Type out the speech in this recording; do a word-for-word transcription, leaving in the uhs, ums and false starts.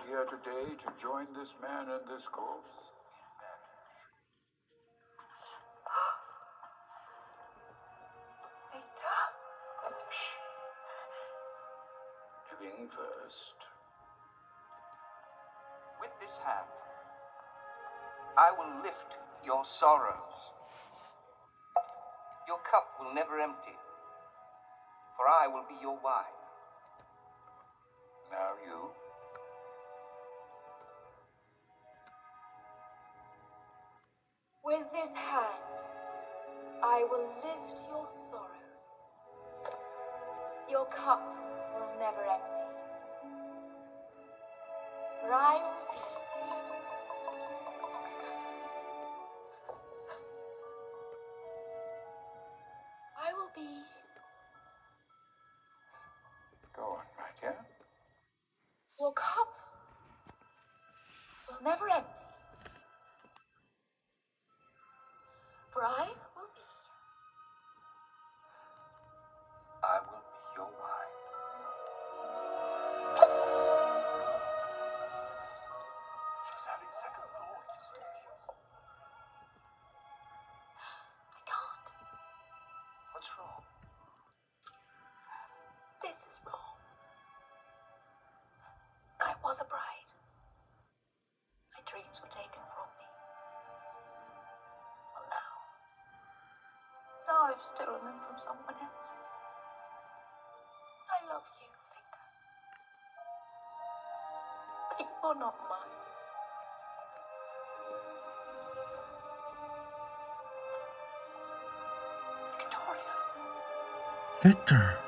here today to join this man and this cause? Giving first. With this hand, I will lift your sorrows. Your cup will never empty, for I will be your wine. Now you. With this hand, I will lift your sorrows. Your cup will never empty, for I will be. I will be. Go on, my dear. Your cup will never empty, for I will be. I will be your wine. She's having second thoughts. I can't. What's wrong? This is wrong. I was a bride. My dreams were taken from me. Well, now. Now I've stolen them from someone else. I love you, Victor. But you're not mine. Victoria. Victor.